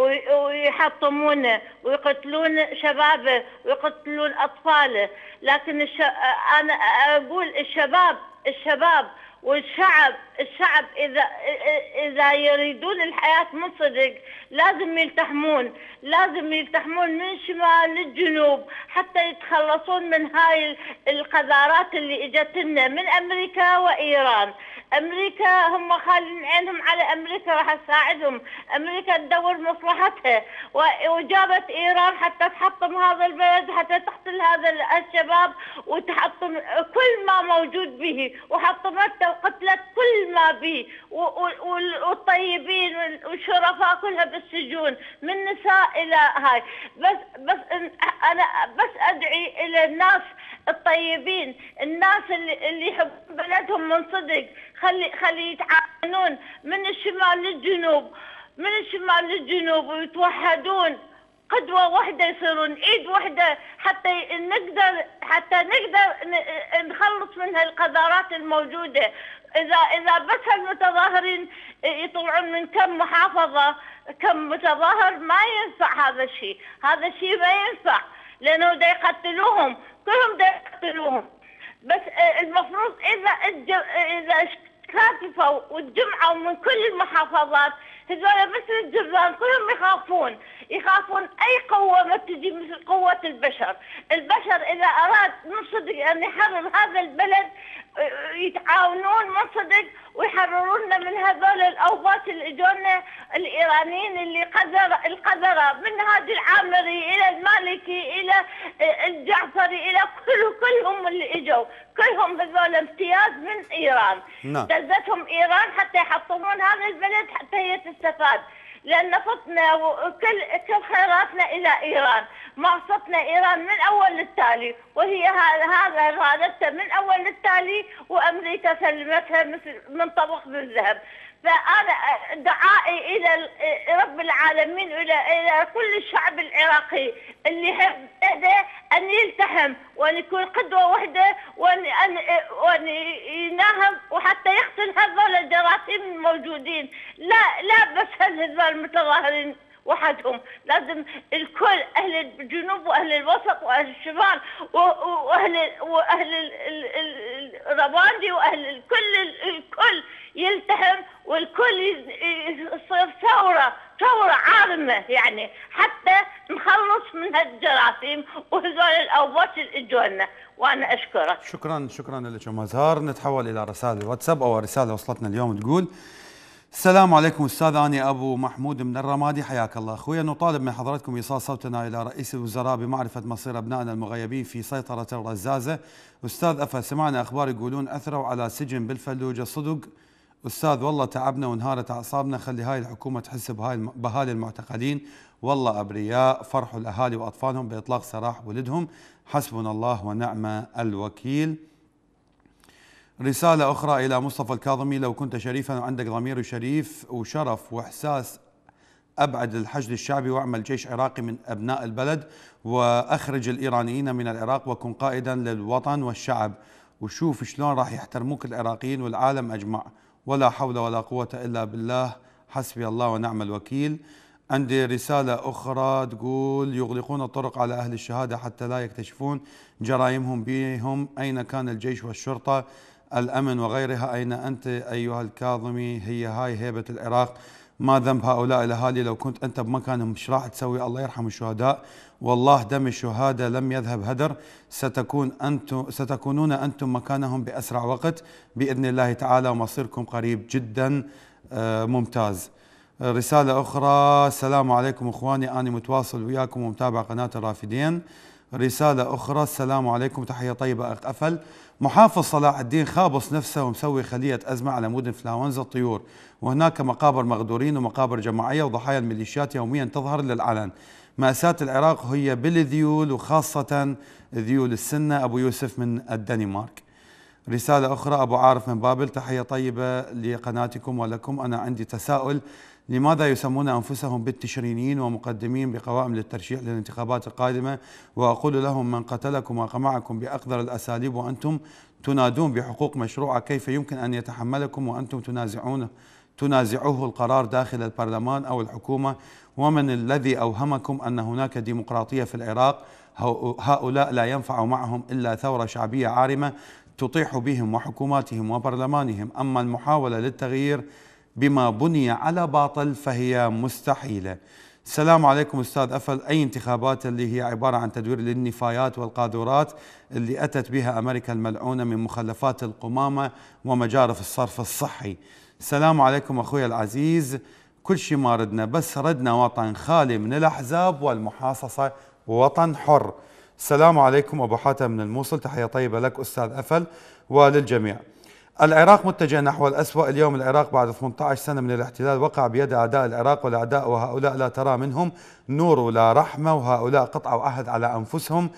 ويحطمونه ويقتلون شبابه ويقتلون اطفاله. لكن الش... انا اقول الشباب الشباب والشعب الشعب اذا اذا يريدون الحياه من صدق لازم يلتحمون لازم يلتحمون من شمال للجنوب حتى يتخلصون من هاي القذارات اللي اجت لنا من امريكا وايران. امريكا هم خالين عينهم على امريكا، راح تساعدهم، امريكا تدور مصلحتها، وجابت ايران حتى تحطم هذا البلد، حتى تقتل هذا الشباب وتحطم كل ما موجود به، وحطمته وقتلت كل ما به، والطيبين والشرفاء كلها بالسجون من نساء الى هاي. بس بس انا بس ادعي الى الناس الطيبين، الناس اللي اللي يحبون بلدهم من صدق، خلي خلي يتعاونون من الشمال للجنوب، من الشمال للجنوب، ويتوحدون قدوة واحدة، يصيرون ايد واحدة حتى نقدر حتى نقدر نخلص من هالقذارات الموجودة. اذا اذا بس المتظاهرين يطلعون من كم محافظة كم متظاهر ما ينفع هذا الشيء، هذا الشيء ما ينفع، لانه دا يقتلوهم كلهم، دا يقتلوهم. بس المفروض اذا اذا كاتفوا واتجمعوا من كل المحافظات، هذول مثل الجرذان كلهم يخافون، يخافون اي قوه ما تجي مثل قوه البشر. البشر اذا اراد من صدق ان يحرر هذا البلد يتعاونون من صدق ويحررونا من هذول الاوباش اللي اجونا الايرانيين اللي قذر القذره، من هادي العامري الى المالكي الى الجعفري الى كل كلهم اللي اجوا، كلهم هذول امتياز من ايران. نعم. دزتهم ايران حتى يحطمون هذا البلد حتى هي تستفاد، لان نفطنا وكل كل خيراتنا الى ايران، معصتنا ايران من اول للتالي، وهي هذا ارادتها من اول للتالي، وامريكا سلمتها مثل من طبق بالذهب. فانا دعائي الى رب العالمين الى الى كل الشعب العراقي اللي يحب ان يلتحم وان يكون قدوه واحده، وان وان يناهض وحتى يقتل هذول الجراثيم الموجودين. لا لا بس هذول المتظاهرين وحدهم، لازم الكل، اهل الجنوب واهل الوسط واهل الشمال واهل واهل الرواندي واهل الكل الكل يلتحم، والكل يصير ثوره ثوره عارمه، يعني حتى نخلص من هالجراثيم وهذول الاوباش اللي اجونا. وانا اشكرك. شكرا شكرا لك ام ازهار. نتحول الى رسائل الواتساب او رساله وصلتنا اليوم تقول: السلام عليكم استاذ، أنا أبو محمود من الرمادي، حياك الله أخويا. نطالب من حضراتكم إيصال صوتنا إلى رئيس الوزراء بمعرفة مصير أبنائنا المغيبين في سيطرة الرزازة. أستاذ أفا، سمعنا أخبار يقولون أثروا على سجن بالفلوجة، صدق أستاذ؟ والله تعبنا وانهارت أعصابنا، خلي هاي الحكومة تحس بهاي بأهالي المعتقلين، والله أبرياء، فرحوا الأهالي وأطفالهم بإطلاق سراح ولدهم، حسبنا الله ونعم الوكيل. رسالة أخرى إلى مصطفى الكاظمي: لو كنت شريفا وعندك ضمير شريف وشرف وإحساس، أبعد الحشد الشعبي واعمل جيش عراقي من أبناء البلد، وأخرج الإيرانيين من العراق، وكن قائدا للوطن والشعب، وشوف شلون راح يحترموك العراقيين والعالم أجمع. ولا حول ولا قوة إلا بالله، حسبي الله ونعم الوكيل. عندي رسالة أخرى تقول: يغلقون الطرق على أهل الشهادة حتى لا يكتشفون جرائمهم بهم، أين كان الجيش والشرطة الأمن وغيرها؟ أين أنت أيها الكاظمي؟ هي هاي هيبة العراق، ما ذنب هؤلاء الأهالي؟ لو كنت أنت بمكانهم ايش راح تسوي؟ الله يرحم الشهداء، والله دم الشهداء لم يذهب هدر، ستكون أنتم ستكونون أنتم مكانهم بأسرع وقت بإذن الله تعالى، ومصيركم قريب جدا. آه ممتاز. رسالة أخرى: السلام عليكم إخواني، أنا متواصل وياكم ومتابع قناة الرافدين. رسالة أخرى: السلام عليكم، تحية طيبة أخ أفل. محافظ صلاح الدين خابص نفسه ومسوي خلية أزمة على مود انفلونزا الطيور، وهناك مقابر مغدورين ومقابر جماعية وضحايا الميليشيات يوميا تظهر للعلن. مأساة العراق هي بالذيول، وخاصة ذيول السنة. أبو يوسف من الدنمارك. رسالة أخرى: أبو عارف من بابل، تحية طيبة لقناتكم ولكم. أنا عندي تساؤل: لماذا يسمون أنفسهم بالتشرينيين ومقدمين بقوائم للترشيح للانتخابات القادمة؟ وأقول لهم: من قتلكم وقمعكم بأقدر الأساليب وأنتم تنادون بحقوق مشروعة، كيف يمكن أن يتحملكم وأنتم تنازعون تنازعوه القرار داخل البرلمان أو الحكومة؟ ومن الذي أوهمكم أن هناك ديمقراطية في العراق؟ هؤلاء لا ينفع معهم إلا ثورة شعبية عارمة تطيح بهم وحكوماتهم وبرلمانهم، أما المحاولة للتغيير بما بني على باطل فهي مستحيلة. السلام عليكم أستاذ أفل، أي انتخابات اللي هي عبارة عن تدوير للنفايات والقاذورات اللي أتت بها أمريكا الملعونة من مخلفات القمامة ومجارف الصرف الصحي؟ السلام عليكم أخوي العزيز، كل شيء ما ردنا، بس ردنا وطن خالي من الأحزاب والمحاصصة ووطن حر. السلام عليكم أبو حاتم من الموصل، تحية طيبة لك أستاذ أفل وللجميع. العراق متجه نحو الأسوأ، اليوم العراق بعد ثمانية عشر سنة من الاحتلال وقع بيد أعداء العراق والأعداء، وهؤلاء لا ترى منهم نور ولا رحمة، وهؤلاء قطعوا عهد على أنفسهم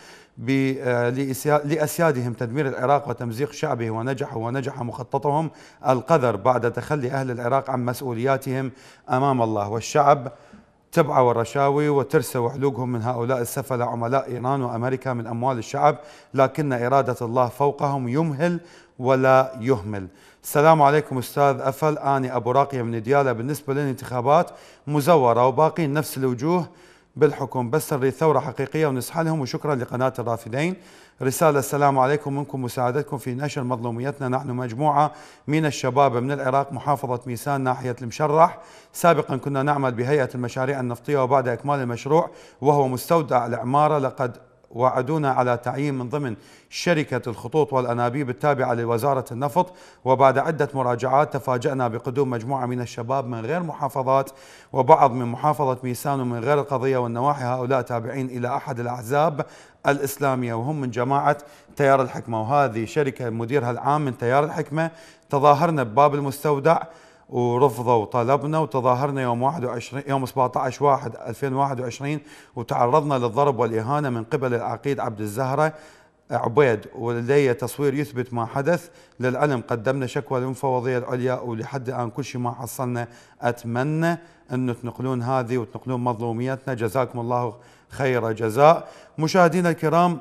لأسيادهم تدمير العراق وتمزيق شعبه، ونجحوا ونجح مخططهم القذر بعد تخلي أهل العراق عن مسؤولياتهم أمام الله، والشعب تبعوا الرشاوي وترسوا حلوقهم من هؤلاء السفلة عملاء إيران وأمريكا من أموال الشعب، لكن إرادة الله فوقهم يمهل ولا يهمل. السلام عليكم أستاذ أفل، أنا أبو راقية من ديالى. بالنسبة للانتخابات مزورة وباقين نفس الوجوه بالحكم، بس نريد ثورة حقيقية ونسحلهم. وشكرا لقناة الرافدين. رسالة: السلام عليكم، منكم مساعدتكم في نشر مظلوميتنا. نحن مجموعة من الشباب من العراق، محافظة ميسان ناحية المشرح. سابقا كنا نعمل بهيئة المشاريع النفطية، وبعد إكمال المشروع وهو مستودع العمارة لقد وعدونا على تعيين من ضمن شركة الخطوط والأنابيب التابعة لوزارة النفط، وبعد عدة مراجعات تفاجأنا بقدوم مجموعة من الشباب من غير محافظات وبعض من محافظة ميسان ومن غير القضية والنواحي، هؤلاء تابعين إلى أحد الأحزاب الإسلامية وهم من جماعة تيار الحكمة، وهذه شركة مديرها العام من تيار الحكمة. تظاهرنا بباب المستودع ورفضوا طلبنا، وتظاهرنا يوم واحد وعشرين يوم سبعة عشر واحد ألفين وواحد وعشرين، وتعرضنا للضرب والإهانة من قبل العقيد عبد الزهرة عبيد، ولدي تصوير يثبت ما حدث. للعلم قدمنا شكوى للمفوضية العليا، ولحد الآن كل شيء ما حصلنا. أتمنى أن تنقلون هذه وتنقلون مظلوميتنا، جزاكم الله خير جزاء. مشاهدينا الكرام،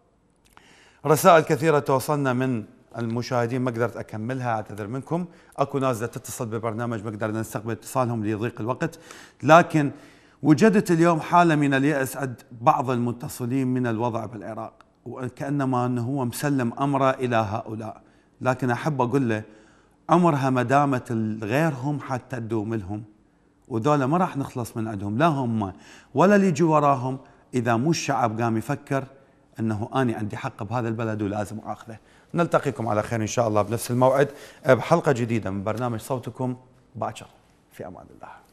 رسائل كثيرة توصلنا من المشاهدين ما قدرت أكملها، أعتذر منكم. أكو ناس تتصل ببرنامج ما قدرنا نستقبل اتصالهم ليضيق الوقت، لكن وجدت اليوم حالة من اليأس عند بعض المتصلين من الوضع بالعراق، وكأنما أنه هو مسلم أمره إلى هؤلاء. لكن أحب أقول له عمرها ما دامت غيرهم حتى تدوم لهم، وذولا ما راح نخلص من عندهم، لا هم ولا اللي يجي وراهم، إذا مو الشعب قام يفكر أنه أنا عندي حق بهذا البلد ولازم أخذه. نلتقيكم على خير إن شاء الله بنفس الموعد بحلقة جديدة من برنامج صوتكم باكر. في أمان الله.